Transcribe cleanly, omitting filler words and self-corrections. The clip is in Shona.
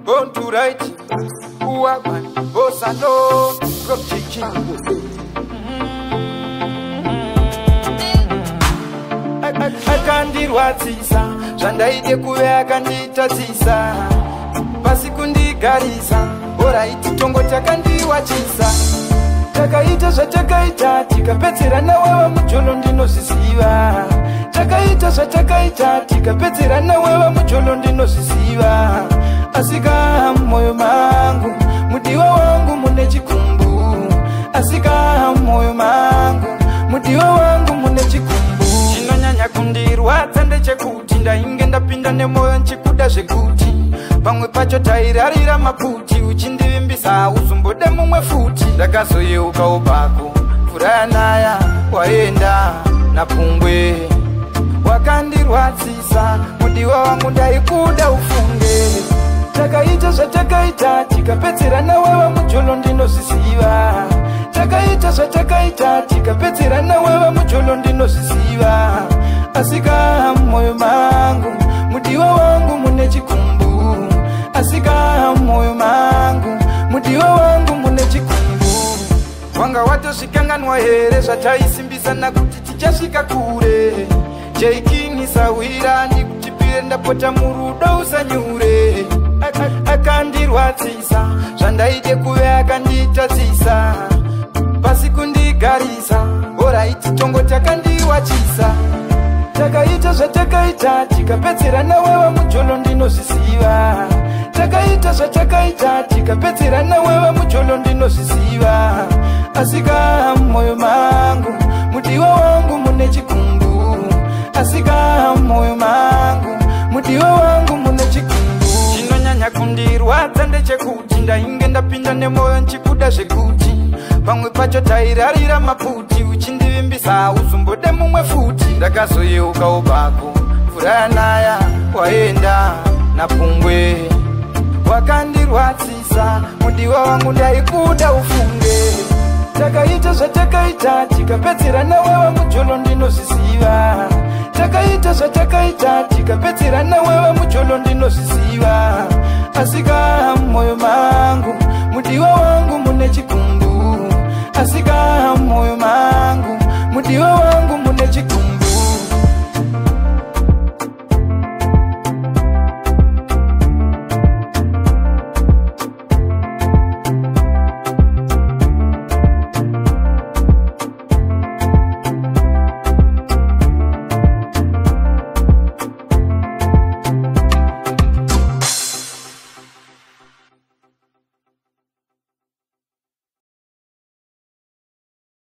born to right, Uaman, Bosano, Rochichi. Akandirwadzisa zvandaide kuve akanditadzisa pasi kundigarisa oraiti tongo takandiwachisa takaita zvatakaita tikapedzera nawewe mujolo ndinozviziva takaita zvatakaita tikapedzera nawewe mujolo ndinozviziva asika moyo mangu mudiwa wangu mune chikumbu asika moyo mangu mudiwa wangu mune chikumbu chinonyanya kundirwadza ndechekuti ndainge ndapinda nemoyo nchikuda zvekuti pamwe pacho tairarira maputi uchindivimbisa uzombode mumwe futi ndakazoyeukawo pako mvura yanaya waenda napungwe wakandirwadzisa mudiwa wangu ndaikuda ufunge takaita zvatakaita tikapedzera nawewe mujolo ndinozviziva takaita zvatakaita tikapedzera nawewe mujolo ndinozviziva asika moyo mangu mudiwa wangu mune chikumbu asika moyo mangu mudiwa wangu mune chikumbu wanga watosvikanganwa here zvataisimbisana kuti tichasvika kure cheikinisawira ndikutipire ndapota murudo usanyure akandirwadzisa zvandaide kuve akanditadzisa pasi kundigarisa oraiti tongo takandiwachisa takaita zvatakaita tikapedzera nawewe mujolo ndinozviziva takaita zvatakaita tikapedzera nawewe mujolo ndinozviziva asika moyo mangu mudiwa wangu mune chikumbu asika moyo mangu mudiwa wangu mune chikumbu chinonyanya kundirwadza ndechekuti ndainge ndapinda nemoyo nchikuda zvekuti pamwe pacho tairarira maputi uchindivimbisa uzombode mumwe futi ndakazoyeukawo pako mvura yanaya waenda napungwe wakandirwadzisa mudiwa wangu ndaikuda ufunge takaita zvatakaita tikapedzera nawewe mujolo ndinozviziva takaita zvatakaita tikapedzera nawewe mujolo ndinozviziva asika moyo